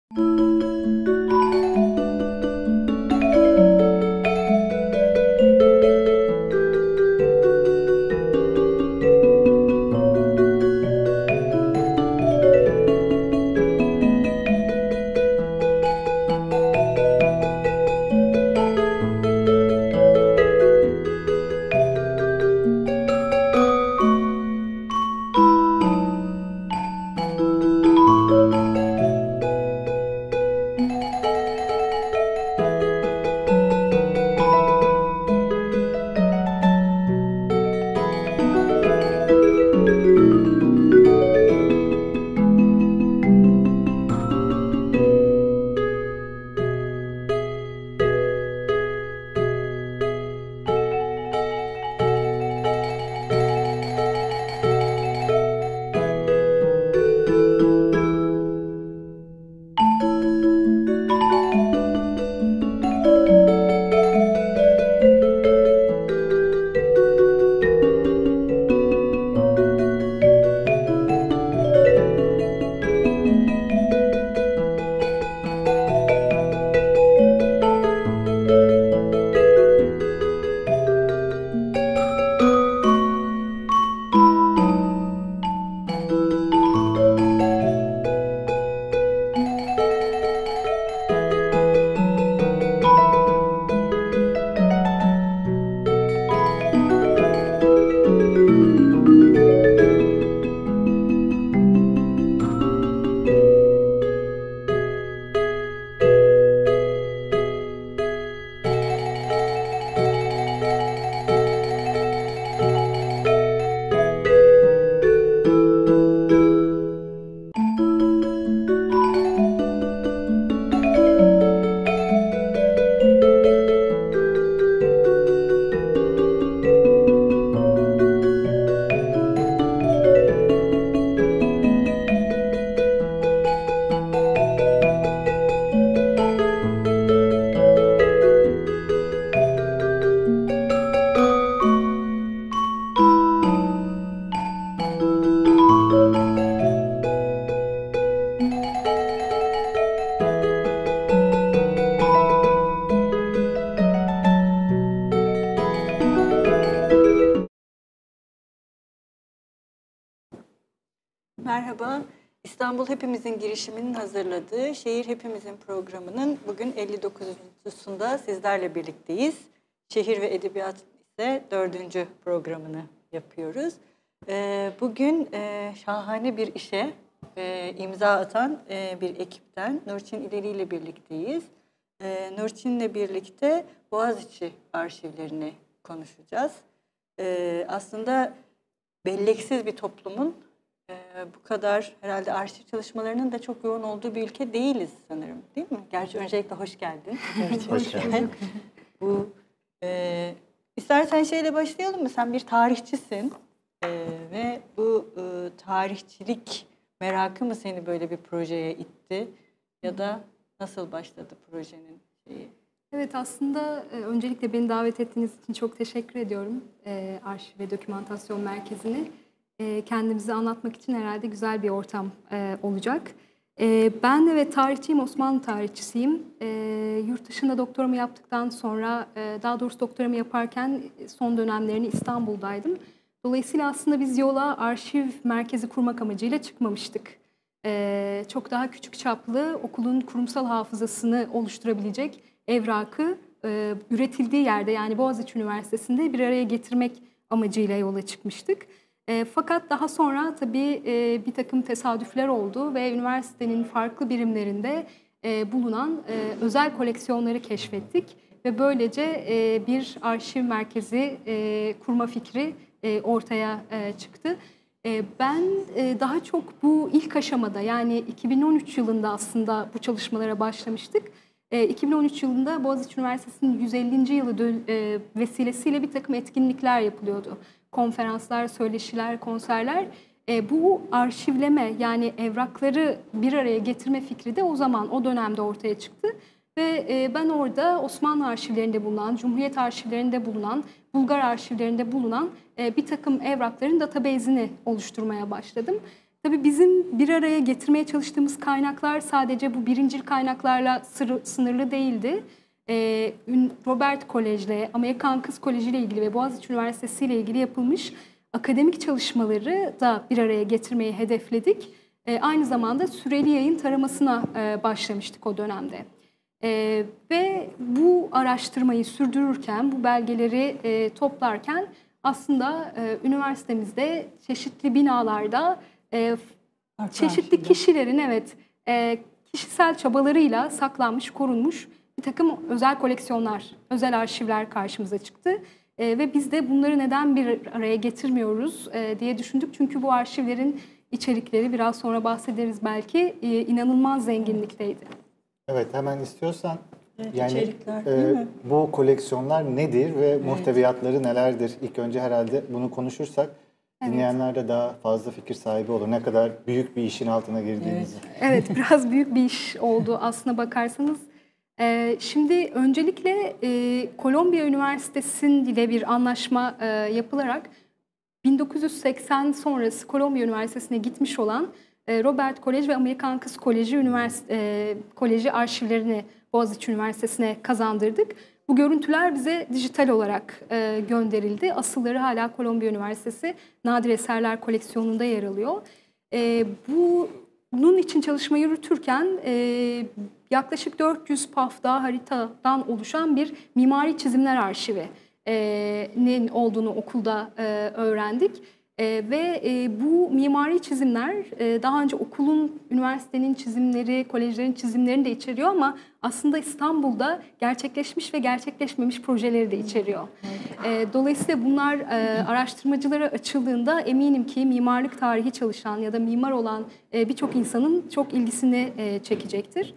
Merhaba, İstanbul Hepimizin girişiminin hazırladığı Şehir Hepimizin programının bugün 59.sunda sizlerle birlikteyiz. Şehir ve Edebiyat ise 4. programını yapıyoruz. Bugün şahane bir işe imza atan bir ekipten Nurçin İleri ile birlikteyiz. Nurçin'le birlikte Boğaziçi arşivlerini konuşacağız. Aslında belleksiz bir toplumun bu kadar herhalde arşiv çalışmalarının da çok yoğun olduğu bir ülke değiliz sanırım, değil mi? Gerçi öncelikle hoş geldin. Hoş geldin. İstersen şeyle başlayalım mı? Sen bir tarihçisin ve bu tarihçilik merakı mı seni böyle bir projeye itti? Ya da nasıl başladı projenin şeyi? Evet, aslında öncelikle beni davet ettiğiniz için çok teşekkür ediyorum Arşiv ve Dokümantasyon Merkezi'ne. Kendimizi anlatmak için herhalde güzel bir ortam olacak. Ben evet tarihçiyim, Osmanlı tarihçisiyim. Yurt dışında doktoramı yaptıktan sonra, daha doğrusu doktoramı yaparken son dönemlerini İstanbul'daydım. Dolayısıyla aslında biz yola arşiv merkezi kurmak amacıyla çıkmamıştık. Çok daha küçük çaplı okulun kurumsal hafızasını oluşturabilecek evrakı üretildiği yerde, yani Boğaziçi Üniversitesi'nde bir araya getirmek amacıyla yola çıkmıştık. Fakat daha sonra tabii bir takım tesadüfler oldu ve üniversitenin farklı birimlerinde bulunan özel koleksiyonları keşfettik. Ve böylece bir arşiv merkezi kurma fikri ortaya çıktı. Ben daha çok bu ilk aşamada, yani 2013 yılında aslında bu çalışmalara başlamıştık. 2013 yılında Boğaziçi Üniversitesi'nin 150. yılı vesilesiyle bir takım etkinlikler yapılıyordu. Konferanslar, söyleşiler, konserler. Bu arşivleme, yani evrakları bir araya getirme fikri de o dönemde ortaya çıktı. Ve ben orada Osmanlı arşivlerinde bulunan, Cumhuriyet arşivlerinde bulunan, Bulgar arşivlerinde bulunan bir takım evrakların database'ini oluşturmaya başladım. Tabii bizim bir araya getirmeye çalıştığımız kaynaklar sadece bu birincil kaynaklarla sınırlı değildi. Robert Kolej'le, Amerikan Kız Koleji ile ilgili ve Boğaziçi Üniversitesi ile ilgili yapılmış akademik çalışmaları da bir araya getirmeyi hedefledik. Aynı zamanda süreli yayın taramasına başlamıştık o dönemde. Ve bu araştırmayı sürdürürken, bu belgeleri toplarken aslında üniversitemizde çeşitli binalarda çeşitli kişilerin kişisel çabalarıyla saklanmış, korunmuş bir takım özel koleksiyonlar, özel arşivler karşımıza çıktı. Ve biz de bunları neden bir araya getirmiyoruz diye düşündük. Çünkü bu arşivlerin içerikleri, biraz sonra bahsederiz belki, inanılmaz zenginlikteydi. Evet, hemen istiyorsan içerikler, değil mi? bu koleksiyonlar nedir ve muhteviyatları nelerdir? İlk önce herhalde bunu konuşursak dinleyenler de daha fazla fikir sahibi olur. Ne kadar büyük bir işin altına girdiğimizi. Evet, biraz büyük bir iş oldu aslına bakarsanız. Şimdi öncelikle Kolombiya Üniversitesi ile bir anlaşma yapılarak 1980 sonrası Kolombiya Üniversitesi'ne gitmiş olan Robert Kolej ve Amerikan Kız Koleji arşivlerini Boğaziçi Üniversitesi'ne kazandırdık. Bu görüntüler bize dijital olarak gönderildi. Asılları hala Kolombiya Üniversitesi Nadir Eserler Koleksiyonu'nda yer alıyor. Bunun için çalışma yürütürken yaklaşık 400 pafta haritadan oluşan bir mimari çizimler arşivinin olduğunu okulda öğrendik. Ve bu mimari çizimler daha önce okulun, üniversitenin çizimleri, kolejlerin çizimlerini de içeriyor ama aslında İstanbul'da gerçekleşmiş ve gerçekleşmemiş projeleri de içeriyor. Dolayısıyla bunlar araştırmacılara açıldığında eminim ki mimarlık tarihi çalışan ya da mimar olan birçok insanın çok ilgisini çekecektir.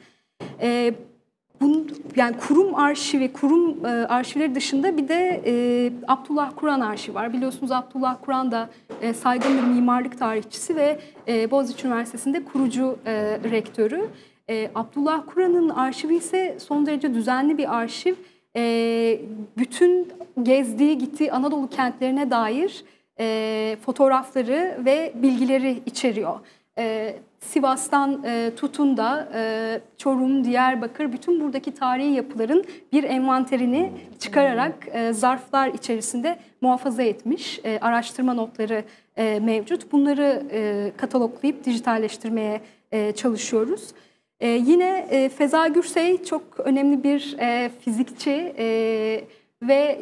Yani kurum arşivi, kurum arşivleri dışında bir de Abdullah Kur'an arşivi var. Biliyorsunuz Abdullah Kur'an da saygın bir mimarlık tarihçisi ve Boğaziçi Üniversitesi'nde kurucu rektörü. Abdullah Kur'an'ın arşivi ise son derece düzenli bir arşiv. Bütün gezdiği, gittiği Anadolu kentlerine dair fotoğrafları ve bilgileri içeriyor. Sivas'tan tutun da Çorum, Diyarbakır, bütün buradaki tarihi yapıların bir envanterini çıkararak zarflar içerisinde muhafaza etmiş. Araştırma notları mevcut. Bunları kataloglayıp dijitalleştirmeye çalışıyoruz. Yine Feza Gürsey çok önemli bir fizikçi ve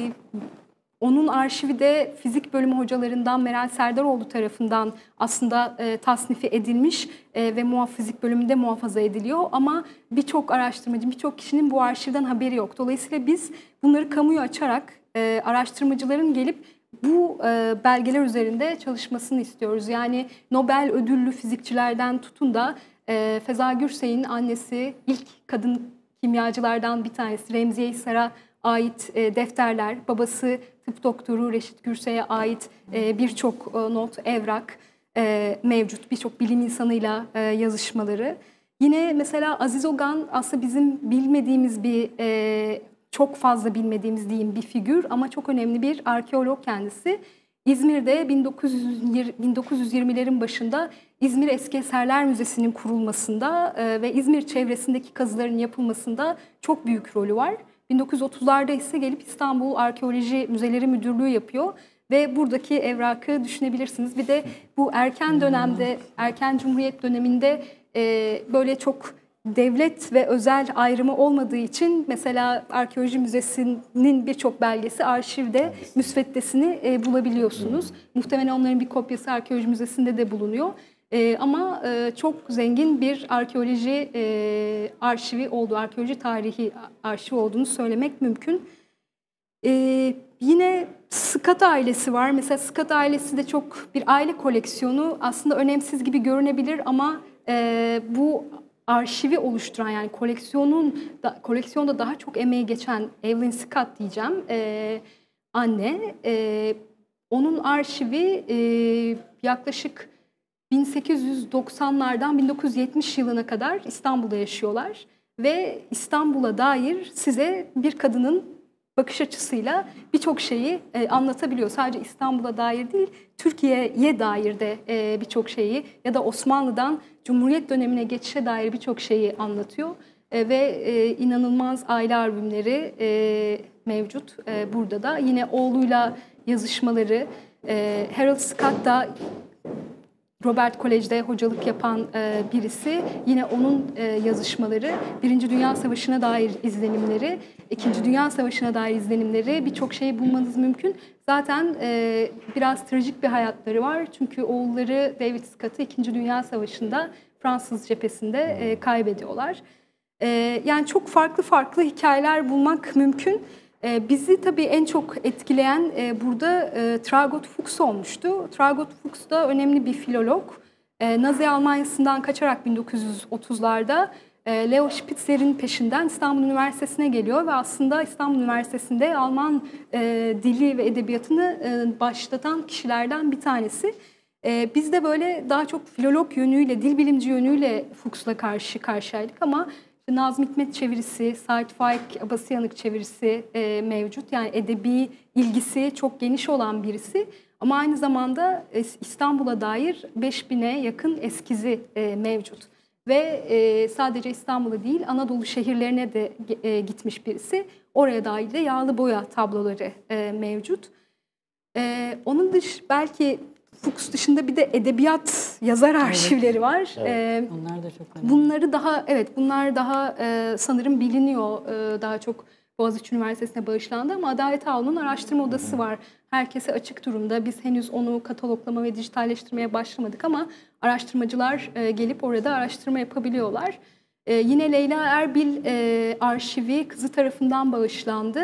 onun arşivi de fizik bölümü hocalarından Meral Serdaroğlu tarafından aslında tasnifi edilmiş ve fizik bölümünde muhafaza ediliyor. Ama birçok araştırmacı, birçok kişinin bu arşivden haberi yok. Dolayısıyla biz bunları kamuya açarak araştırmacıların gelip bu belgeler üzerinde çalışmasını istiyoruz. Yani Nobel ödüllü fizikçilerden tutun da Feza Gürsey'in annesi, ilk kadın kimyacılardan bir tanesi Remziye Hisar'a ait defterler, babası tıp doktoru Reşit Gürsey'e ait birçok not, evrak mevcut, birçok bilim insanıyla yazışmaları. Yine mesela Aziz Ogan aslında bizim bilmediğimiz çok fazla bilmediğimiz diyeyim bir figür ama çok önemli bir arkeolog kendisi. İzmir'de 1920'lerin başında İzmir Eski Eserler Müzesi'nin kurulmasında ve İzmir çevresindeki kazıların yapılmasında çok büyük rolü var. 1930'larda ise gelip İstanbul Arkeoloji Müzeleri Müdürlüğü yapıyor ve buradaki evrakı düşünebilirsiniz. Bir de bu erken dönemde, erken Cumhuriyet döneminde böyle çok devlet ve özel ayrımı olmadığı için mesela Arkeoloji Müzesi'nin birçok belgesi arşivde, müsveddesini bulabiliyorsunuz. Muhtemelen onların bir kopyası Arkeoloji Müzesi'nde de bulunuyor. Ama çok zengin bir arkeoloji arşivi olduğu, arkeoloji tarihi arşivi olduğunu söylemek mümkün. Yine Scott ailesi var. Mesela Scott ailesi de çok bir aile koleksiyonu. Aslında önemsiz gibi görünebilir ama bu arşivi oluşturan, yani koleksiyonda daha çok emeği geçen Evelyn Scott diyeceğim anne. Onun arşivi yaklaşık 1890'lardan 1970 yılına kadar İstanbul'da yaşıyorlar ve İstanbul'a dair size bir kadının bakış açısıyla birçok şeyi anlatabiliyor. Sadece İstanbul'a dair değil, Türkiye'ye dair de birçok şeyi ya da Osmanlı'dan Cumhuriyet dönemine geçişe dair birçok şeyi anlatıyor. Ve inanılmaz aile albümleri mevcut burada da. Yine oğluyla yazışmaları, Harold Scott da Robert Kolej'de hocalık yapan birisi. Yine onun yazışmaları, Birinci Dünya Savaşı'na dair izlenimleri, İkinci Dünya Savaşı'na dair izlenimleri, birçok şeyi bulmanız mümkün. Zaten biraz trajik bir hayatları var. Çünkü oğulları David Scott'ı İkinci Dünya Savaşı'nda Fransız cephesinde kaybediyorlar. Yani çok farklı hikayeler bulmak mümkün. Bizi tabii en çok etkileyen burada Traugott Fuchs olmuştu. Traugott Fuchs da önemli bir filolog. Nazi Almanya'sından kaçarak 1930'larda Leo Spitzer'in peşinden İstanbul Üniversitesi'ne geliyor ve aslında İstanbul Üniversitesi'nde Alman dili ve edebiyatını başlatan kişilerden bir tanesi. Biz de böyle daha çok filolog yönüyle, dil bilimci yönüyle Fuchs'la karşı karşıyaydık ama Nazım Hikmet çevirisi, Sait Faik Abasıyanık çevirisi mevcut. Yani edebi ilgisi çok geniş olan birisi. Ama aynı zamanda İstanbul'a dair 5000'e yakın eskizi mevcut. Ve sadece İstanbul'a değil Anadolu şehirlerine de gitmiş birisi. Oraya dair de yağlı boya tabloları mevcut. Onun belki Fuchs dışında bir de edebiyat yazar arşivleri var. Evet. Onlar da çok önemli. Bunlar daha sanırım biliniyor. Daha çok Boğaziçi Üniversitesi'ne bağışlandı ama Adalet Ağolu'nun araştırma odası var. Herkese açık durumda. Biz henüz onu kataloglama ve dijitalleştirmeye başlamadık ama araştırmacılar gelip orada araştırma yapabiliyorlar. Yine Leyla Erbil arşivi kızı tarafından bağışlandı.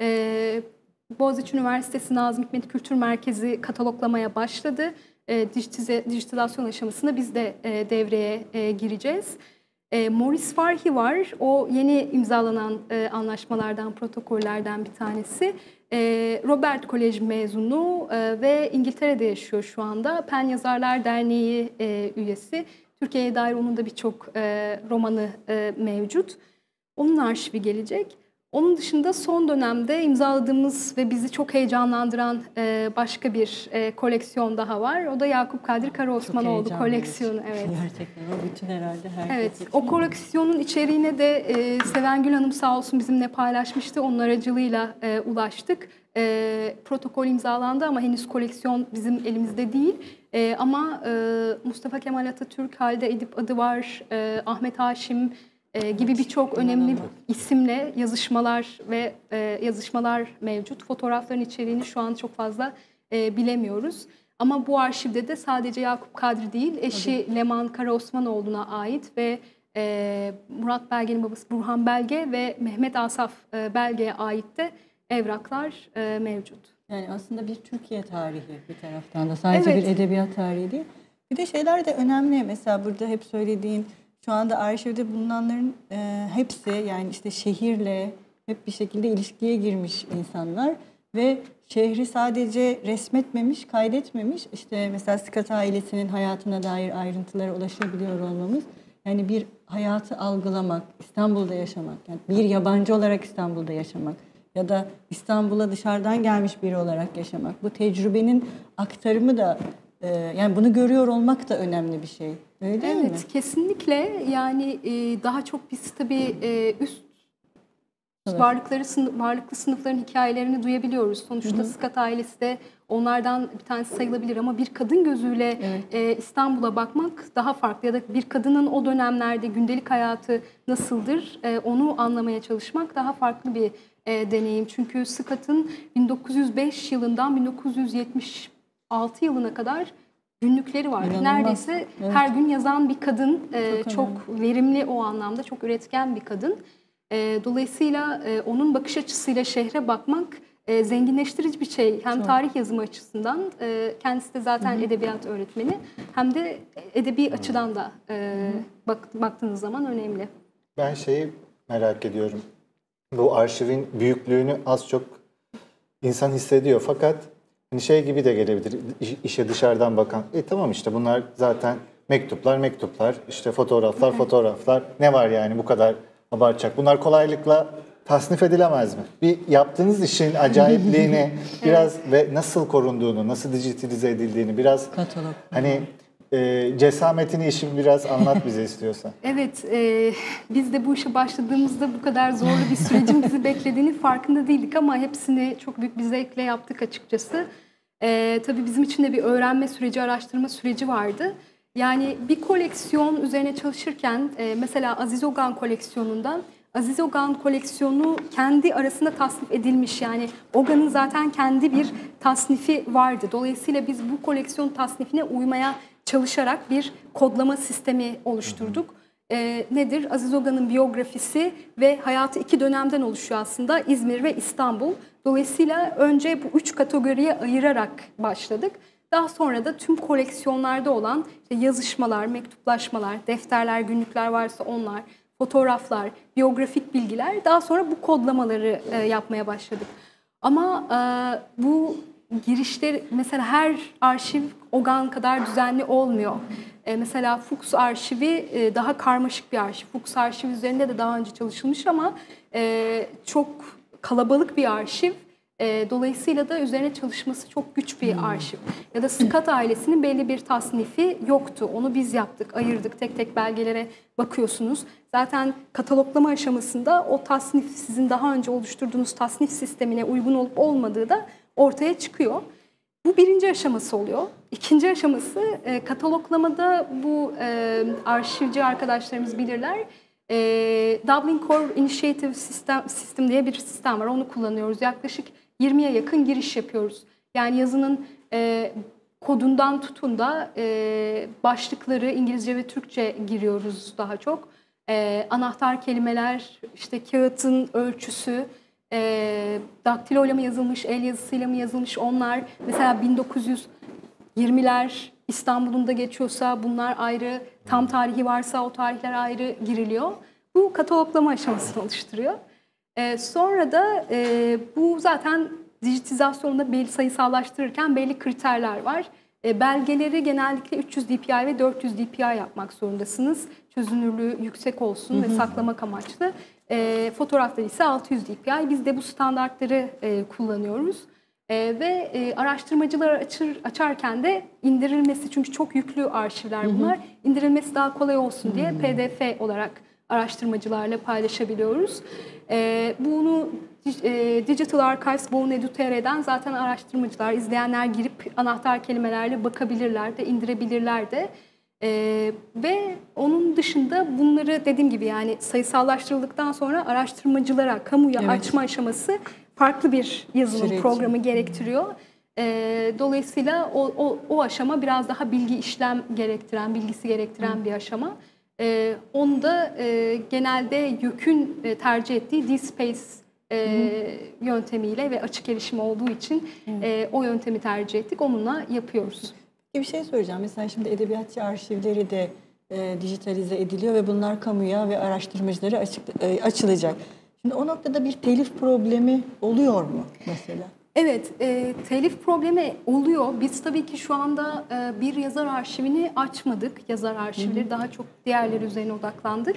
Boğaziçi Üniversitesi Nazım Hikmet Kültür Merkezi kataloglamaya başladı. Dijitalizasyon aşamasında biz de devreye gireceğiz. Maurice Farhi var. O yeni imzalanan anlaşmalardan, protokollerden bir tanesi. Robert Kolej mezunu ve İngiltere'de yaşıyor şu anda. Pen Yazarlar Derneği üyesi. Türkiye'ye dair onun da birçok romanı mevcut. Onun arşivi gelecek. Onun dışında son dönemde imzaladığımız ve bizi çok heyecanlandıran başka bir koleksiyon daha var. O da Yakup Kadri Karaosmanoğlu koleksiyonu. Evet. Gerçekten o bütün herhalde herkes Evet, için. o koleksiyonun içeriğine de Sevengül Hanım sağ olsun bizimle paylaşmıştı. Onun aracılığıyla ulaştık. Protokol imzalandı ama henüz koleksiyon bizim elimizde değil. Ama Mustafa Kemal Atatürk, Halide Edip adı var, Ahmet Haşim gibi birçok önemli isimle yazışmalar ve yazışmalar mevcut. Fotoğrafların içeriğini şu an çok fazla bilemiyoruz. Ama bu arşivde de sadece Yakup Kadri değil, eşi Leman Karaosmanoğlu'na ait ve Murat Belge'nin babası Burhan Belge ve Mehmet Asaf Belge'ye ait de evraklar mevcut. Yani aslında bir Türkiye tarihi bir taraftan da. Sadece bir edebiyat tarihi değil. Bir de şeyler de önemli. Mesela burada hep söylediğin, şu anda arşivde bulunanların hepsi yani işte şehirle hep bir şekilde ilişkiye girmiş insanlar ve şehri sadece resmetmemiş, kaydetmemiş. İşte mesela Scott ailesinin hayatına dair ayrıntılara ulaşabiliyor olmamız. Yani bir hayatı algılamak, İstanbul'da yaşamak, yani bir yabancı olarak İstanbul'da yaşamak ya da İstanbul'a dışarıdan gelmiş biri olarak yaşamak. Bu tecrübenin aktarımı da yani bunu görüyor olmak da önemli bir şey. Öyle değil mi? Evet, kesinlikle. Yani daha çok biz tabii üst varlıklı sınıfların hikayelerini duyabiliyoruz. Sonuçta Scott ailesi de onlardan bir tanesi sayılabilir ama bir kadın gözüyle İstanbul'a bakmak daha farklı. Ya da bir kadının o dönemlerde gündelik hayatı nasıldır onu anlamaya çalışmak daha farklı bir deneyim. Çünkü Scott'ın 1905 yılından 1976 yılına kadar günlükleri var. İnanılmaz. Neredeyse her gün yazan bir kadın. Çok verimli o anlamda, çok üretken bir kadın. Dolayısıyla onun bakış açısıyla şehre bakmak zenginleştirici bir şey. Hem tarih yazımı açısından, kendisi de zaten edebiyat öğretmeni, hem de edebi açıdan da baktığınız zaman önemli. Ben şeyi merak ediyorum. Bu arşivin büyüklüğünü az çok insan hissediyor. Fakat hani şey gibi de gelebilir işe dışarıdan bakan. Tamam işte bunlar zaten mektuplar, işte fotoğraflar. Ne var yani bu kadar abartacak? Bunlar kolaylıkla tasnif edilemez mi? Bir yaptığınız işin acayipliğini biraz ve nasıl korunduğunu, nasıl dijitalize edildiğini biraz Katalog. hani cesametini işin biraz anlat bize istiyorsan. Evet, biz de bu işe başladığımızda bu kadar zorlu bir sürecin bizi beklediğini farkında değildik ama hepsini çok büyük bir zevkle yaptık açıkçası. Tabii bizim için de bir öğrenme süreci, araştırma süreci vardı. Yani bir koleksiyon üzerine çalışırken mesela Aziz Ogan koleksiyonundan, Aziz Ogan koleksiyonu kendi arasında tasnif edilmiş. Yani Ogan'ın zaten kendi bir tasnifi vardı. Dolayısıyla biz bu koleksiyon tasnifine uymaya çalışarak bir kodlama sistemi oluşturduk. Nedir? Aziz Ogan'ın biyografisi ve hayatı 2 dönemden oluşuyor aslında. İzmir ve İstanbul. Dolayısıyla önce bu 3 kategoriye ayırarak başladık. Daha sonra da tüm koleksiyonlarda olan işte yazışmalar, mektuplaşmalar, defterler, günlükler varsa onlar, fotoğraflar, biyografik bilgiler, daha sonra bu kodlamaları yapmaya başladık. Ama bu girişler mesela her arşiv Ogan kadar düzenli olmuyor. Mesela Fuchs arşivi daha karmaşık bir arşiv. Fuchs arşivi üzerinde de daha önce çalışılmış ama çok kalabalık bir arşiv. Dolayısıyla da üzerine çalışması çok güç bir arşiv. Ya da Scott ailesinin belli bir tasnifi yoktu. Onu biz yaptık, ayırdık. Tek tek belgelere bakıyorsunuz. Zaten kataloglama aşamasında o tasnif, sizin daha önce oluşturduğunuz tasnif sistemine uygun olup olmadığı da ortaya çıkıyor. Bu birinci aşaması oluyor. İkinci aşaması kataloglamada bu arşivci arkadaşlarımız bilirler. Dublin Core Initiative System diye bir sistem var. Onu kullanıyoruz. Yaklaşık 20'ye yakın giriş yapıyoruz. Yani yazının kodundan tutun da başlıkları İngilizce ve Türkçe giriyoruz daha çok. Anahtar kelimeler, işte kağıtın ölçüsü, daktiloyla mı yazılmış, el yazısıyla mı yazılmış onlar. Mesela 1920'ler İstanbul'un da geçiyorsa bunlar ayrı, tam tarihi varsa o tarihler ayrı giriliyor. Bu kataloglama aşamasını oluşturuyor. Sonra da bu zaten dijitizasyonda belli sayısallaştırırken belli kriterler var. Belgeleri genellikle 300 dpi ve 400 dpi yapmak zorundasınız. Çözünürlüğü yüksek olsun ve saklamak amaçlı. Fotoğrafları ise 600 dpi. Biz de bu standartları kullanıyoruz. Ve araştırmacılar açarken de indirilmesi, çünkü çok yüklü arşivler bunlar, indirilmesi daha kolay olsun diye PDF olarak araştırmacılarla paylaşabiliyoruz. Bunu Digital Archives Boğun.edu.tr'den zaten araştırmacılar, izleyenler girip anahtar kelimelerle bakabilirler de, indirebilirler de. Ve onun dışında bunları dediğim gibi yani sayısallaştırıldıktan sonra araştırmacılara, kamuya açma aşaması farklı bir yazılım programı gerektiriyor. Dolayısıyla o aşama biraz daha bilgi işlem gerektiren, bilgisi gerektiren bir aşama. Onu da genelde YÖK'ün tercih ettiği DSpace yöntemiyle ve açık erişim olduğu için o yöntemi tercih ettik. Onunla yapıyoruz. Bir şey söyleyeceğim. Mesela şimdi edebiyatçı arşivleri de dijitalize ediliyor ve bunlar kamuya ve araştırmacılara açılacak. Şimdi o noktada bir telif problemi oluyor mu mesela? Evet, telif problemi oluyor. Biz tabii ki şu anda bir yazar arşivini açmadık. Yazar arşivleri daha çok diğerleri üzerine odaklandık.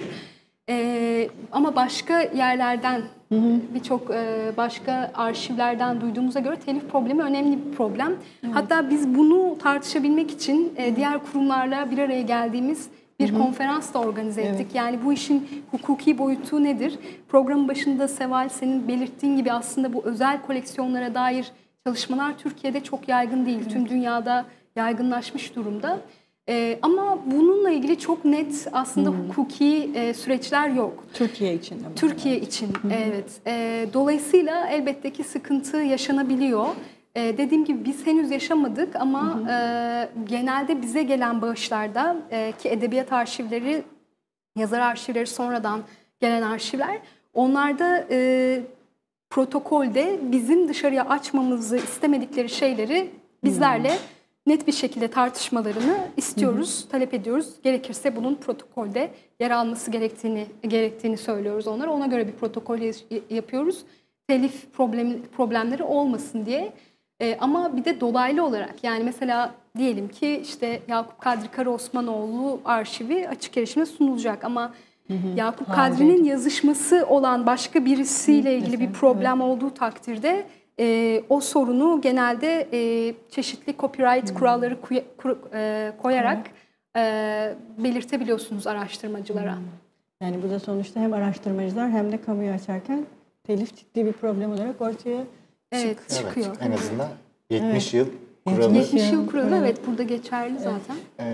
Ama başka yerlerden, birçok başka arşivlerden duyduğumuza göre telif problemi önemli bir problem. Hatta biz bunu tartışabilmek için diğer kurumlarla bir araya geldiğimiz bir konferans da organize ettik. Yani bu işin hukuki boyutu nedir? Programın başında Seval, senin belirttiğin gibi aslında bu özel koleksiyonlara dair çalışmalar Türkiye'de çok yaygın değil. Tüm dünyada yaygınlaşmış durumda. Ama bununla ilgili çok net aslında hukuki süreçler yok. Türkiye için. Türkiye için, evet. Dolayısıyla elbette ki sıkıntı yaşanabiliyor. Dediğim gibi biz henüz yaşamadık ama genelde bize gelen bağışlarda ki edebiyat arşivleri, yazar arşivleri sonradan gelen arşivler, onlarda protokolde bizim dışarıya açmamızı istemedikleri şeyleri bizlerle net bir şekilde tartışmalarını istiyoruz, talep ediyoruz. Gerekirse bunun protokolde yer alması gerektiğini söylüyoruz onlara. Ona göre bir protokol yapıyoruz. Telif problemleri olmasın diye. Ama bir de dolaylı olarak, yani mesela diyelim ki işte Yakup Kadri Karaosmanoğlu arşivi açık erişime sunulacak ama Yakup Kadri'nin yazışması olan başka birisiyle ilgili bir problem olduğu takdirde o sorunu genelde çeşitli copyright kuralları koyarak belirtebiliyorsunuz araştırmacılara. Yani bu da sonuçta hem araştırmacılar hem de kamuya açarken telif ciddi bir problem olarak ortaya çıkıyor. Evet, en azından 70 yıl kuralı. 70 yıl kuralı evet burada geçerli zaten.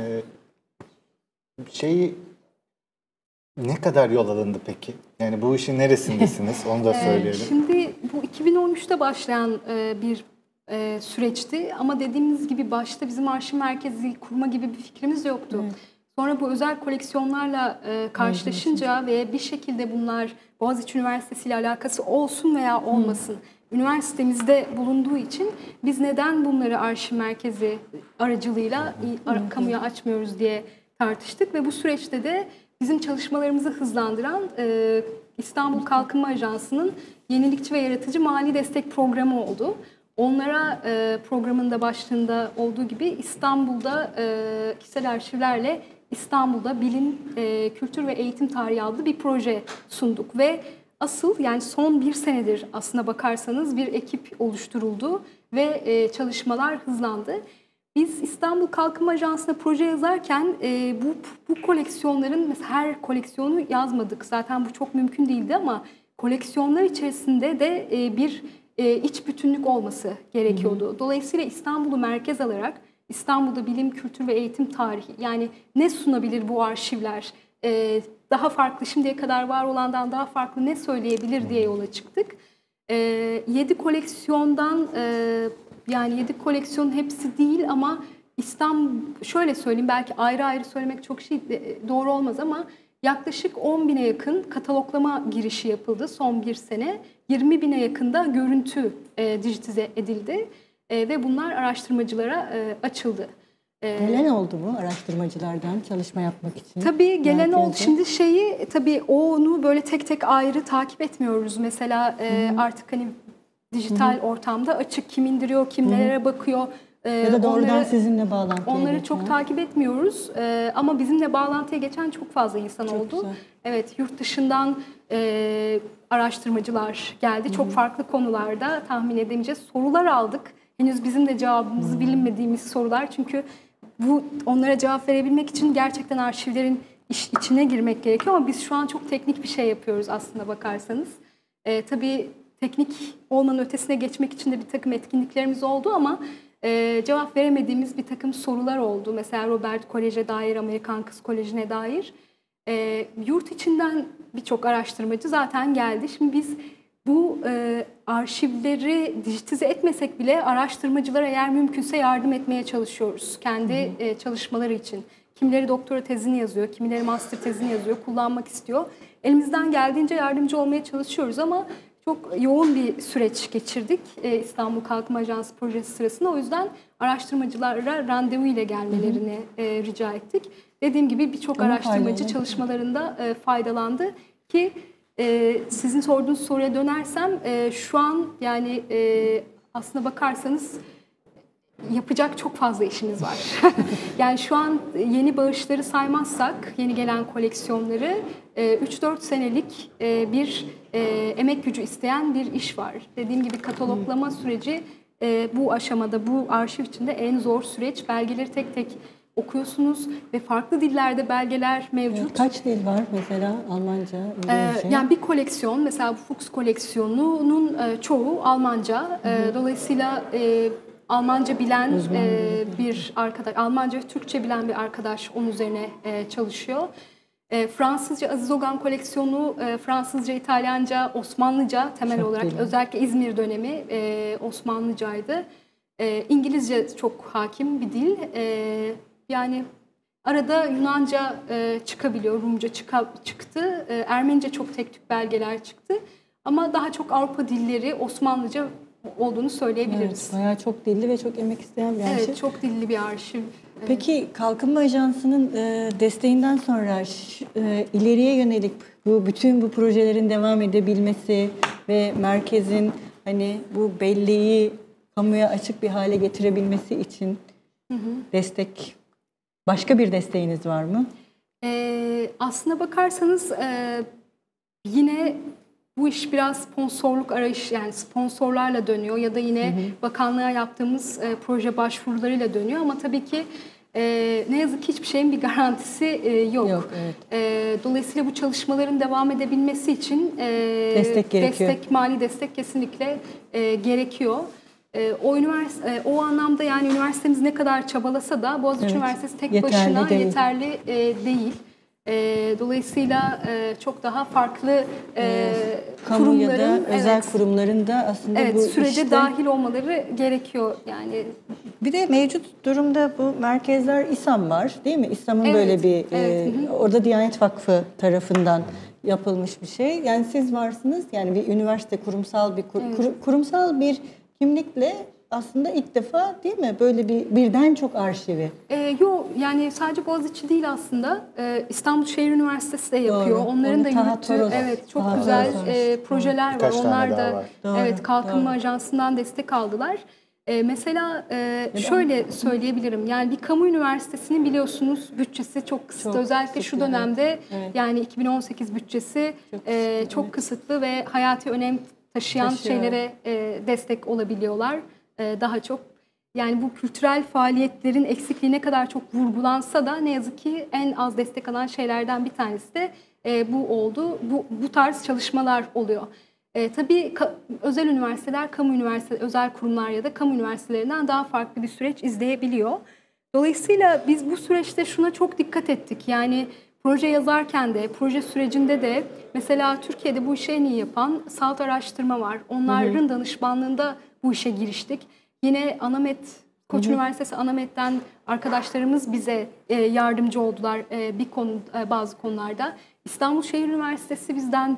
Ne kadar yol alındı peki? Yani bu işin neresindesiniz? Onu da söyleyelim. Şimdi bu 2013'te başlayan bir süreçti ama dediğimiz gibi başta bizim arşiv merkezi kurma gibi bir fikrimiz yoktu. Evet. Sonra bu özel koleksiyonlarla karşılaşınca ve bir şekilde bunlar Boğaziçi Üniversitesi ile alakası olsun veya olmasın, üniversitemizde bulunduğu için biz neden bunları arşiv merkezi aracılığıyla kamuya açmıyoruz diye tartıştık ve bu süreçte de bizim çalışmalarımızı hızlandıran İstanbul Kalkınma Ajansı'nın yenilikçi ve yaratıcı mali destek programı oldu. Onlara programın da başlığında olduğu gibi İstanbul'da kişisel arşivlerle İstanbul'da bilim, kültür ve eğitim tarihi adlı bir proje sunduk ve asıl yani son bir senedir aslına bakarsanız bir ekip oluşturuldu ve çalışmalar hızlandı. Biz İstanbul Kalkınma Ajansı'na proje yazarken bu koleksiyonların mesela her koleksiyonu yazmadık. Zaten bu çok mümkün değildi ama koleksiyonlar içerisinde de bir iç bütünlük olması gerekiyordu. Dolayısıyla İstanbul'u merkez alarak İstanbul'da bilim, kültür ve eğitim tarihi yani ne sunabilir bu arşivler? Daha farklı şimdiye kadar var olandan daha farklı ne söyleyebilir diye yola çıktık. 7 koleksiyondan yani 7 koleksiyonun hepsi değil ama şöyle söyleyeyim belki ayrı ayrı söylemek çok doğru olmaz ama yaklaşık 10.000'e yakın kataloglama girişi yapıldı son bir sene. 20.000'e yakın da görüntü dijitize edildi ve bunlar araştırmacılara açıldı. Gelen oldu mu araştırmacılardan çalışma yapmak için? Tabii gelen oldu. Şimdi tabii onu böyle tek tek ayrı takip etmiyoruz. Mesela artık hani dijital ortamda açık kim indiriyor, kim nelere bakıyor. Ya da doğrudan sizinle bağlantıya onları geçen. çok takip etmiyoruz ama bizimle bağlantıya geçen çok fazla insan çok oldu. Güzel. Evet, yurt dışından araştırmacılar geldi. Çok farklı konularda tahmin edemeyeceğiz sorular aldık. Henüz bizim de cevabımızı bilinmediğimiz sorular. Çünkü onlara cevap verebilmek için gerçekten arşivlerin içine girmek gerekiyor ama biz şu an çok teknik bir şey yapıyoruz aslında bakarsanız. Tabii teknik olmanın ötesine geçmek için de bir takım etkinliklerimiz oldu ama cevap veremediğimiz bir takım sorular oldu. Mesela Robert Kolej'e dair, Amerikan Kız Koleji'ne dair. Yurt içinden birçok araştırmacı zaten geldi. Şimdi biz bu arşivleri dijitize etmesek bile araştırmacılara eğer mümkünse yardım etmeye çalışıyoruz. Kendi çalışmaları için. Kimileri doktora tezini yazıyor, kimileri master tezini yazıyor, kullanmak istiyor. Elimizden geldiğince yardımcı olmaya çalışıyoruz ama çok yoğun bir süreç geçirdik İstanbul Kalkınma Ajansı projesi sırasında. O yüzden araştırmacılara randevu ile gelmelerini rica ettik. Dediğim gibi birçok araştırmacı çalışmalarında faydalandı ki sizin sorduğunuz soruya dönersem şu an yani aslına bakarsanız yapacak çok fazla işimiz var. Yani şu an yeni bağışları saymazsak, yeni gelen koleksiyonları 3-4 senelik bir emek gücü isteyen bir iş var. Dediğim gibi kataloglama süreci bu aşamada, bu arşiv içinde en zor süreç. Belgeleri tek tek okuyorsunuz ve farklı dillerde belgeler mevcut. Kaç dil var mesela? Almanca, İngilizce? Yani bir koleksiyon, mesela bu Fuchs koleksiyonunun çoğu Almanca. Dolayısıyla Almanca bilen bir arkadaş, Almanca ve Türkçe bilen bir arkadaş onun üzerine çalışıyor. Fransızca Aziz Ogan koleksiyonu Fransızca, İtalyanca, Osmanlıca temel çok olarak dili. Özellikle İzmir dönemi Osmanlıcaydı. İngilizce çok hakim bir dil. Yani arada Yunanca çıkabiliyor, Rumca çıktı. Ermenice çok tek tük belgeler çıktı. Ama daha çok Avrupa dilleri Osmanlıca olduğunu söyleyebiliriz. Evet, bayağı çok dilli ve çok emek isteyen bir arşiv. Evet, çok dilli bir arşiv. Peki Kalkınma Ajansı'nın desteğinden sonra ileriye yönelik bütün bu projelerin devam edebilmesi ve merkezin hani bu belleği kamuya açık bir hale getirebilmesi için destek, başka bir desteğiniz var mı? Aslına bakarsanız yine bu iş biraz sponsorluk arayışı, yani sponsorlarla dönüyor ya da yine bakanlığa yaptığımız proje başvurularıyla dönüyor ama tabii ki ne yazık ki hiçbir şeyin bir garantisi yok. Yok, evet. Dolayısıyla bu çalışmaların devam edebilmesi için Destek gerekiyor. mali destek kesinlikle gerekiyor. O anlamda yani üniversitemiz ne kadar çabalasa da Boğaziçi Evet, Üniversitesi tek yeterli başına değil. yeterli değil. Dolayısıyla çok daha farklı Kamu ya da kurumların, özel evet, kurumların da aslında evet, bu sürece işte... dahil olmaları gerekiyor yani. Bir de mevcut durumda bu merkezler İSAM var değil mi? İSAM'ın Evet, böyle bir evet, orada Diyanet Vakfı tarafından yapılmış bir şey. Yani siz varsınız, yani bir üniversite kurumsal bir kurumsal bir kimlikle aslında ilk defa değil mi böyle birden çok arşivi. Yok yani sadece Boğaziçi değil aslında. İstanbul Şehir Üniversitesi de yapıyor. Doğru. Onların da Taha yürüttüğü Toros. evet çok Taha güzel Toros. projeler Birkaç var. tane Onlar daha da var. Doğru, evet Kalkınma doğru. Ajansı'ndan destek aldılar. Mesela şöyle söyleyebilirim. Yani bir kamu üniversitesinin biliyorsunuz bütçesi çok kısıtlı. Çok Özellikle şu kısıtlı, dönemde evet. yani 2018 bütçesi çok kısıtlı ve hayati önem taşıyan Taşıyor. şeylere destek olabiliyorlar. Daha çok yani bu kültürel faaliyetlerin eksikliği ne kadar çok vurgulansa da ne yazık ki en az destek alan şeylerden bir tanesi de bu oldu. Bu tarz çalışmalar oluyor. Tabii özel üniversiteler, özel kurumlar ya da kamu üniversitelerinden daha farklı bir süreç izleyebiliyor. Dolayısıyla biz bu süreçte şuna çok dikkat ettik. Yani proje yazarken de, proje sürecinde de mesela Türkiye'de bu işi en iyi yapan SALT Araştırma var. Onların danışmanlığında bu işe giriştik. Yine Anamet, Koç Üniversitesi Anamet'ten arkadaşlarımız bize yardımcı oldular bazı konularda. İstanbul Şehir Üniversitesi bizden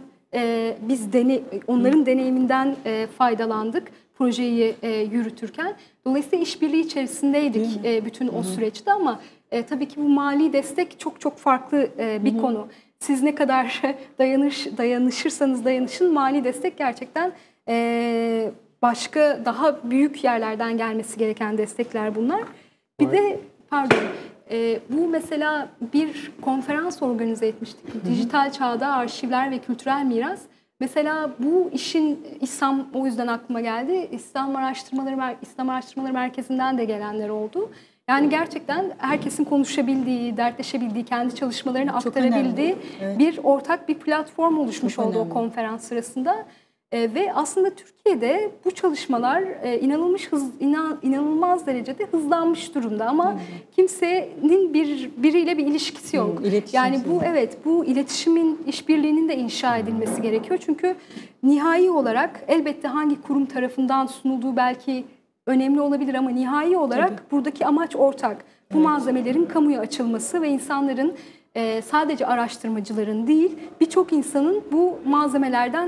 onların deneyiminden faydalandık projeyi yürütürken. Dolayısıyla işbirliği içerisindeydik bütün o süreçte ama tabii ki bu mali destek çok çok farklı bir konu. Siz ne kadar dayanışırsanız dayanışın mali destek gerçekten başka daha büyük yerlerden gelmesi gereken destekler bunlar. Bir de pardon. Bu mesela bir konferans organize etmiştik. Dijital çağda arşivler ve kültürel miras. Mesela bu işin İSAM o yüzden aklıma geldi. İslam Araştırmaları Merkezi'nden de gelenler oldu. Yani gerçekten herkesin konuşabildiği, dertleşebildiği, kendi çalışmalarını Çok aktarabildiği önemli. bir ortak bir platform oluşmuş Çok oldu önemli. o konferans sırasında. Ve aslında Türkiye'de bu çalışmalar inanılmaz derecede hızlanmış durumda ama kimsenin biriyle bir ilişkisi yok. Yani bu iletişimin, işbirliğinin de inşa edilmesi gerekiyor. Çünkü nihai olarak elbette hangi kurum tarafından sunulduğu belki önemli olabilir ama nihai olarak buradaki amaç ortak. Bu malzemelerin kamuya açılması ve insanların sadece araştırmacıların değil, birçok insanın bu malzemelerden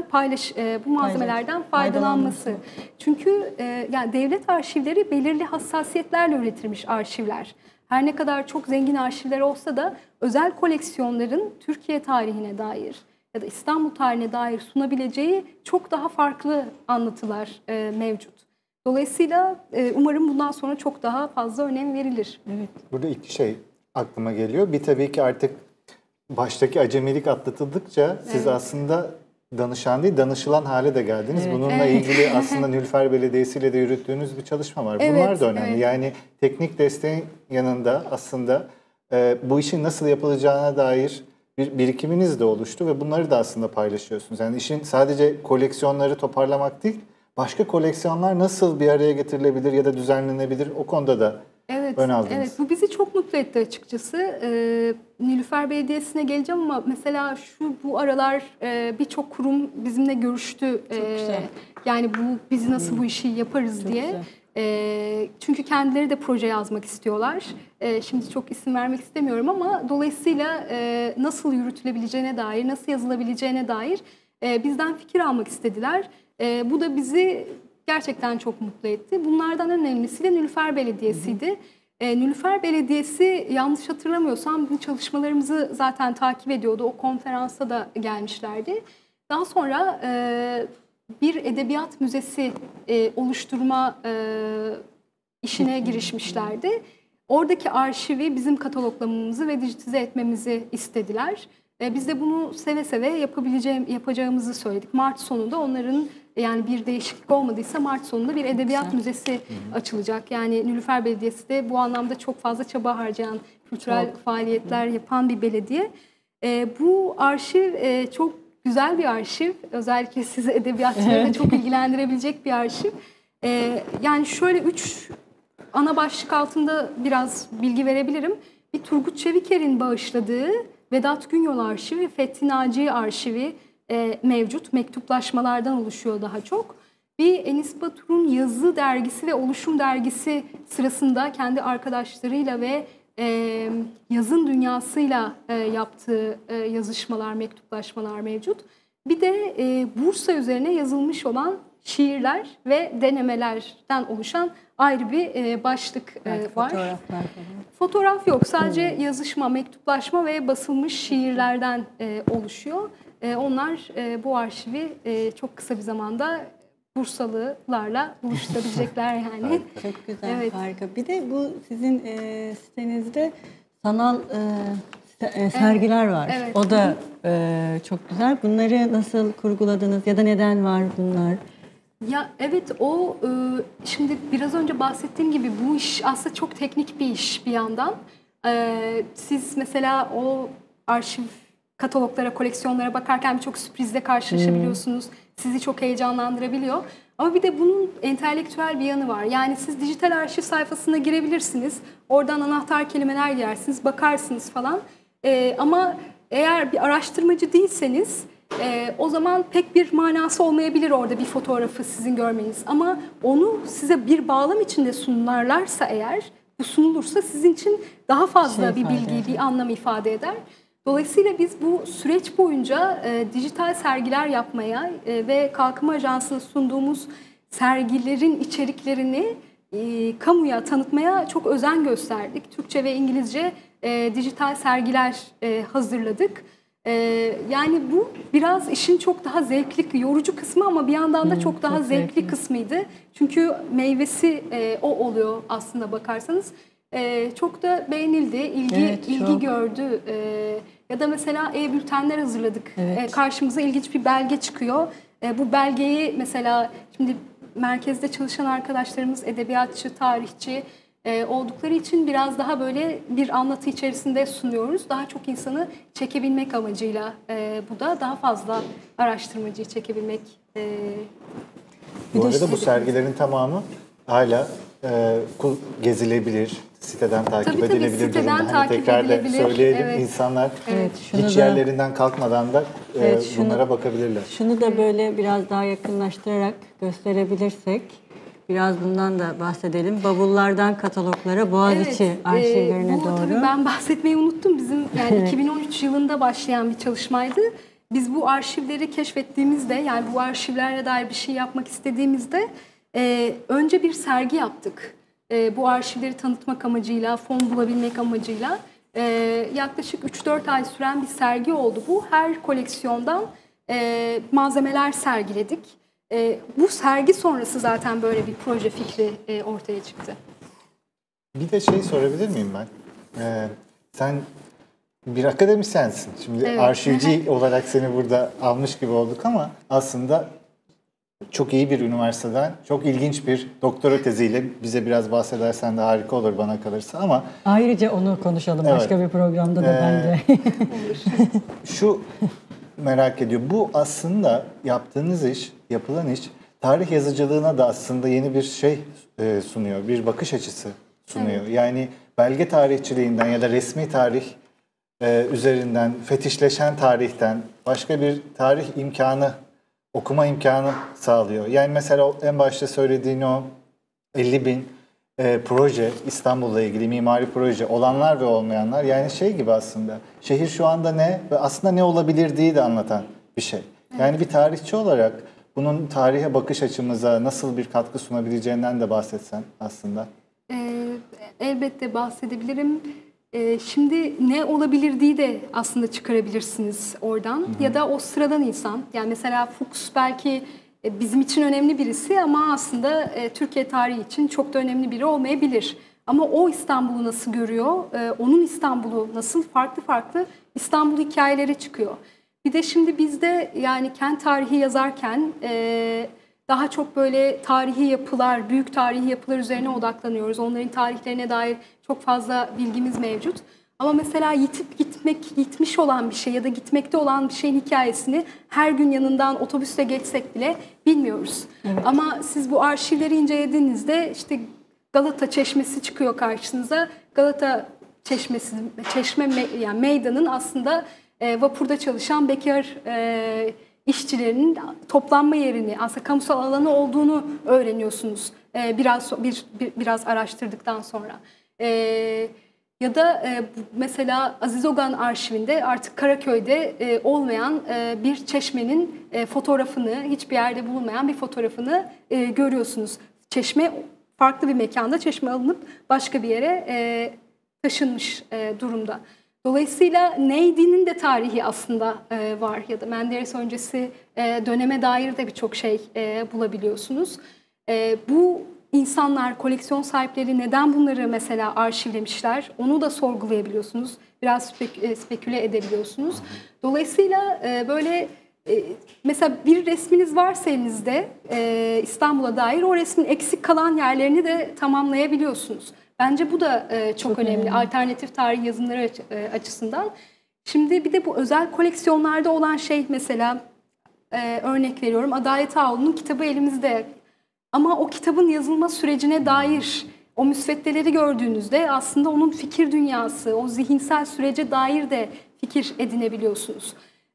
faydalanması. Çünkü yani devlet arşivleri belirli hassasiyetlerle üretilmiş arşivler. Her ne kadar çok zengin arşivler olsa da özel koleksiyonların Türkiye tarihine dair ya da İstanbul tarihine dair sunabileceği çok daha farklı anlatılar mevcut. Dolayısıyla umarım bundan sonra çok daha fazla önem verilir. Evet. Burada iki şey aklıma geliyor. Bir tabii ki artık baştaki acemilik atlatıldıkça siz aslında danışan değil, danışılan hale de geldiniz. Evet. Bununla ilgili aslında Nilüfer Belediyesi ile de yürüttüğünüz bir çalışma var. Evet, Bunlar da önemli. evet. Yani teknik desteğin yanında aslında bu işin nasıl yapılacağına dair bir birikiminiz de oluştu ve bunları da aslında paylaşıyorsunuz. Yani işin sadece koleksiyonları toparlamak değil, başka koleksiyonlar nasıl bir araya getirilebilir ya da düzenlenebilir, o konuda da ön aldınız. Evet, bu bizi çok mutlu etti açıkçası. Nilüfer Belediyesi'ne geleceğim ama mesela bu aralar birçok kurum bizimle görüştü. güzel. Yani biz nasıl bu işi yaparız Çok diye. güzel. Çünkü kendileri de proje yazmak istiyorlar. Şimdi çok isim vermek istemiyorum ama dolayısıyla nasıl yürütülebileceğine dair, nasıl yazılabileceğine dair bizden fikir almak istediler. Bu da bizi gerçekten çok mutlu etti. Bunlardan en önemlisi de Nilüfer Belediyesi'ydi. Nilüfer Belediyesi yanlış hatırlamıyorsam bu çalışmalarımızı zaten takip ediyordu. O konferansa da gelmişlerdi. Daha sonra bir edebiyat müzesi oluşturma işine girişmişlerdi. Oradaki arşivi bizim kataloglamamızı ve dijitize etmemizi istediler. Biz de bunu seve seve yapacağımızı söyledik. Mart sonunda onların, yani bir değişiklik olmadıysa Mart sonunda bir edebiyat müzesi açılacak. Yani Nilüfer Belediyesi de bu anlamda çok fazla çaba harcayan, kültürel faaliyetler yapan bir belediye. Bu arşiv çok güzel bir arşiv. Özellikle sizi edebiyatçıları çok ilgilendirebilecek bir arşiv. Yani şöyle 3 ana başlık altında biraz bilgi verebilirim. Bir, Turgut Çeviker'in bağışladığı Vedat Günyol Arşivi ve Fethi Naci Arşivi mevcut. Mektuplaşmalardan oluşuyor daha çok. Bir, Enis Batur'un Yazı Dergisi ve Oluşum Dergisi sırasında kendi arkadaşlarıyla ve yazın dünyasıyla yaptığı yazışmalar, mektuplaşmalar mevcut. Bir de Bursa üzerine yazılmış olan şiirler ve denemelerden oluşan ayrı bir başlık var. Fotoğraf yok. Sadece yazışma, mektuplaşma ve basılmış şiirlerden oluşuyor. Onlar bu arşivi çok kısa bir zamanda Bursalılarla buluşturabilecekler yani. Çok güzel, Evet. harika. Bir de bu sizin sitenizde sanal sergiler var. Evet. O da çok güzel. Bunları nasıl kurguladınız ya da neden var bunlar? Ya evet, o şimdi biraz önce bahsettiğim gibi bu iş aslında çok teknik bir iş bir yandan. Siz mesela o arşiv kataloglara, koleksiyonlara bakarken birçok sürprizle karşılaşabiliyorsunuz. Sizi çok heyecanlandırabiliyor. Ama bir de bunun entelektüel bir yanı var. Yani siz dijital arşiv sayfasına girebilirsiniz. Oradan anahtar kelimeler girersiniz, bakarsınız falan. Ama eğer bir araştırmacı değilseniz o zaman pek bir manası olmayabilir orada bir fotoğrafı sizin görmeniz. Ama onu size bir bağlam içinde sunarlarsa eğer, bu sunulursa sizin için daha fazla bir bilgi, bir anlam ifade eder. Dolayısıyla biz bu süreç boyunca dijital sergiler yapmaya ve Kalkınma Ajansı'nın sunduğumuz sergilerin içeriklerini kamuya tanıtmaya çok özen gösterdik. Türkçe ve İngilizce dijital sergiler hazırladık. Yani bu biraz işin çok daha zevkli, yorucu kısmı ama bir yandan da çok daha zevkli kısmıydı. Çünkü meyvesi o oluyor aslında bakarsanız. Çok da beğenildi, ilgi gördü. Ya da mesela e-bültenler hazırladık. Evet. Karşımıza ilginç bir belge çıkıyor. Bu belgeyi mesela şimdi merkezde çalışan arkadaşlarımız edebiyatçı, tarihçi oldukları için biraz daha böyle bir anlatı içerisinde sunuyoruz. Daha çok insanı çekebilmek amacıyla bu da daha fazla araştırmacıyı çekebilmek. Bu arada bu sergilerin tamamı hala gezilebilir, siteden takip edilebilir siteden durumda. takip Tekrar da edilebilir. söyleyelim, Evet. insanlar şunu hiç da- yerlerinden kalkmadan da bunlara bakabilirler. Şunu da böyle biraz daha yakınlaştırarak gösterebilirsek biraz bundan da bahsedelim. Bavullardan kataloglara, Boğaziçi arşivlerine bu, doğru. Tabii ben bahsetmeyi unuttum. Bizim yani 2013 yılında başlayan bir çalışmaydı. Biz bu arşivleri keşfettiğimizde, yani bu arşivlerle dair bir şey yapmak istediğimizde önce bir sergi yaptık. Bu arşivleri tanıtmak amacıyla, fon bulabilmek amacıyla yaklaşık 3-4 ay süren bir sergi oldu bu. Her koleksiyondan malzemeler sergiledik. Bu sergi sonrası zaten böyle bir proje fikri ortaya çıktı. Bir de şey sorabilir miyim ben? Sen bir akademisyensin. Şimdi Evet. arşivci olarak seni burada almış gibi olduk ama aslında çok iyi bir üniversiteden çok ilginç bir doktora teziyle bize biraz bahsedersen de harika olur bana kalırsa ama Ayrıca onu konuşalım başka bir programda da bence. şu merak ediyor. Bu aslında yaptığınız iş, yapılan iş tarih yazıcılığına da aslında yeni bir şey sunuyor. Bir bakış açısı sunuyor. Evet. Yani belge tarihçiliğinden ya da resmi tarih üzerinden, fetişleşen tarihten başka bir tarih imkanı, okuma imkanı sağlıyor. Yani mesela en başta söylediğin o 50.000 proje, İstanbul'la ilgili mimari proje, olanlar ve olmayanlar, yani şey gibi aslında. Şehir şu anda ne ve aslında ne olabilirdiği de anlatan bir şey. Yani bir tarihçi olarak bunun tarihe bakış açımıza nasıl bir katkı sunabileceğinden de bahsetsen aslında. Elbette bahsedebilirim. Şimdi ne olabilirdiği de aslında çıkarabilirsiniz oradan. Hı-hı. Ya da o sıradan insan. Yani mesela Fuchs belki bizim için önemli birisi ama aslında Türkiye tarihi için çok da önemli biri olmayabilir. Ama o İstanbul'u nasıl görüyor, onun İstanbul'u nasıl, farklı farklı İstanbul hikayeleri çıkıyor. Bir de şimdi bizde yani kent tarihi yazarken daha çok böyle tarihi yapılar, büyük tarihi yapılar üzerine odaklanıyoruz. Onların tarihlerine dair çok fazla bilgimiz mevcut. Ama mesela gitmiş olan bir şey ya da gitmekte olan bir şeyin hikayesini her gün yanından otobüste geçsek bile bilmiyoruz. Evet. Ama siz bu arşivleri incelediğinizde işte Galata Çeşmesi çıkıyor karşınıza. Galata yani meydanın aslında vapurda çalışan bekar işçilerinin toplanma yerini, aslında kamusal alanı olduğunu öğreniyorsunuz biraz araştırdıktan sonra. Ya da mesela Aziz Ogan arşivinde artık Karaköy'de olmayan bir çeşmenin fotoğrafını, hiçbir yerde bulunmayan bir fotoğrafını görüyorsunuz. Çeşme farklı bir mekanda, çeşme alınıp başka bir yere taşınmış durumda. Dolayısıyla Neydi'nin de tarihi aslında var ya da Menderes öncesi döneme dair de birçok şey bulabiliyorsunuz. Bu insanlar, koleksiyon sahipleri neden bunları mesela arşivlemişler? Onu da sorgulayabiliyorsunuz. Biraz speküle edebiliyorsunuz. Dolayısıyla böyle mesela bir resminiz varsa elinizde İstanbul'a dair o resmin eksik kalan yerlerini de tamamlayabiliyorsunuz. Bence bu da çok önemli. Alternatif tarih yazımları açısından. Şimdi bir de bu özel koleksiyonlarda olan şey mesela örnek veriyorum. Adalet Ağoğlu'nun kitabı elimizde. Ama o kitabın yazılma sürecine dair o müsveddeleri gördüğünüzde aslında onun fikir dünyası, o zihinsel sürece dair de fikir edinebiliyorsunuz.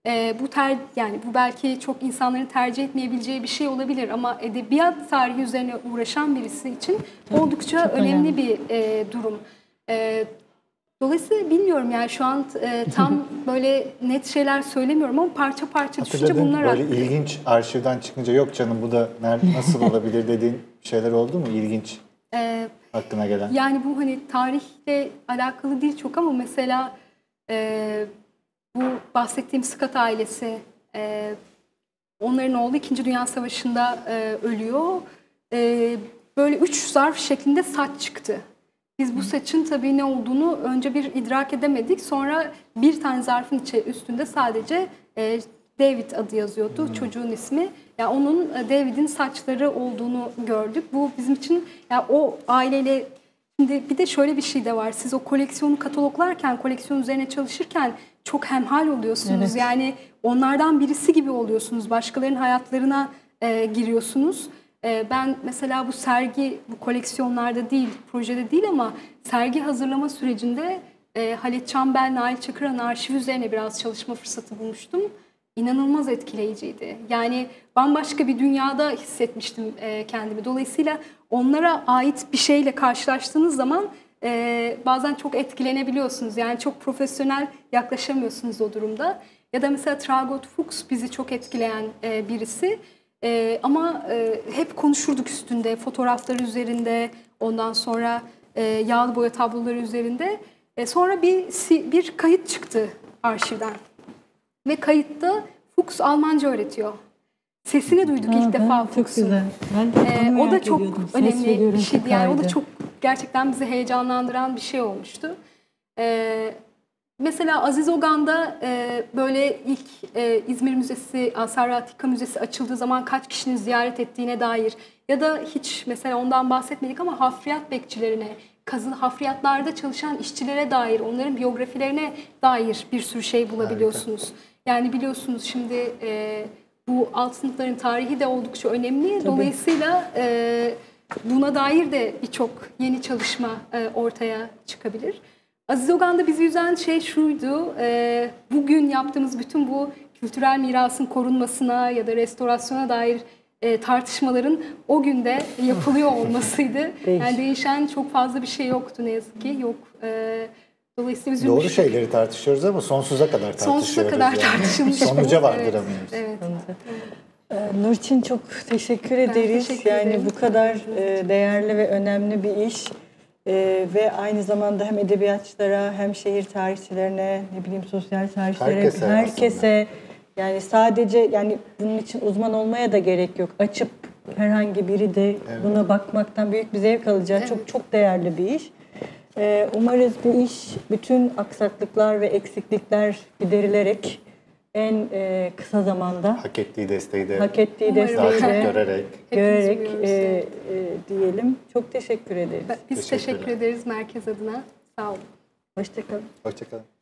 Bu belki çok insanların tercih etmeyebileceği bir şey olabilir ama edebiyat tarihi üzerine uğraşan birisi için oldukça önemli bir durum. Dolayısıyla bilmiyorum yani şu an tam böyle net şeyler söylemiyorum ama parça parça düşünce bunlar böyle ilginç arşivden çıkınca yok canım bu da nasıl olabilir dediğin şeyler oldu mu ilginç aklına gelen? Yani bu hani tarihle alakalı değil çok ama mesela bu bahsettiğim Scott ailesi, onların oğlu 2. Dünya Savaşı'nda ölüyor. Böyle 3 zarf şeklinde saç çıktı. Biz bu saçın tabii ne olduğunu önce bir idrak edemedik. Sonra bir tane zarfın üstünde sadece David adı yazıyordu, çocuğun ismi. Yani onun David'in saçları olduğunu gördük. Bu bizim için yani o aileyle... Şimdi bir de şöyle bir şey de var. Siz o koleksiyonu kataloglarken, koleksiyon üzerine çalışırken çok hemhal oluyorsunuz. Evet. Yani onlardan birisi gibi oluyorsunuz. Başkalarının hayatlarına giriyorsunuz. Ben mesela bu sergi, bu koleksiyonlarda değil, projede değil ama sergi hazırlama sürecinde Halit Çambel, Nail Çakıran arşiv üzerine biraz çalışma fırsatı bulmuştum. İnanılmaz etkileyiciydi. Yani bambaşka bir dünyada hissetmiştim kendimi. Dolayısıyla onlara ait bir şeyle karşılaştığınız zaman bazen çok etkilenebiliyorsunuz. Yani çok profesyonel yaklaşamıyorsunuz o durumda. Ya da mesela Tragot Fuchs bizi çok etkileyen birisi. Ama hep konuşurduk üstünde, fotoğraflar üzerinde, ondan sonra yağlı boya tabloları üzerinde. Sonra bir kayıt çıktı arşivden. Ve kayıtta Fuchs Almanca öğretiyor. Sesini duyduk ilk defa Fuchs'un. O da çok önemli bir şeydi. Yani o da çok gerçekten bizi heyecanlandıran bir şey olmuştu. Mesela Aziz Ogan'da böyle ilk İzmir Müzesi, Asar Atika Müzesi açıldığı zaman kaç kişinin ziyaret ettiğine dair ya da hiç mesela ondan bahsetmedik ama hafriyat bekçilerine, hafriyatlarda çalışan işçilere dair, onların biyografilerine dair bir sürü şey bulabiliyorsunuz. Harika. Yani biliyorsunuz şimdi bu alt sınıfların tarihi de oldukça önemli. Tabii. Dolayısıyla buna dair de birçok yeni çalışma ortaya çıkabilir. Aziz Ogan'da bizi üzen şey şuydu, bugün yaptığımız bütün bu kültürel mirasın korunmasına ya da restorasyona dair tartışmaların o günde yapılıyor olmasıydı. Yani değişen çok fazla bir şey yoktu ne yazık ki, yok. Dolayısıyla üzülmüştük. Doğru şeyleri tartışıyoruz ama sonsuza kadar tartışıyoruz. Sonsuza kadar tartışılmış. Sonuca vardıramıyoruz. Evet. Nurçin çok teşekkür ederiz. Teşekkür ederim. Bu kadar değerli ve önemli bir iş. Ve aynı zamanda hem edebiyatçılara hem şehir tarihçilerine, ne bileyim sosyal tarihçilere, herkese yani sadece yani bunun için uzman olmaya da gerek yok. Açıp herhangi biri de buna bakmaktan büyük bir zevk alacağız. Evet. Çok çok değerli bir iş. Umarız bu iş bütün aksaklıklar ve eksiklikler giderilerek en kısa zamanda Hak ettiği desteği de hak ettiği Umarım. daha desteği çok de görerek. görerek Hepimiz diyelim. Çok teşekkür ederiz. Biz Teşekkürler. teşekkür ederiz merkez adına. Sağ olun. Hoşçakalın. Hoşçakalın.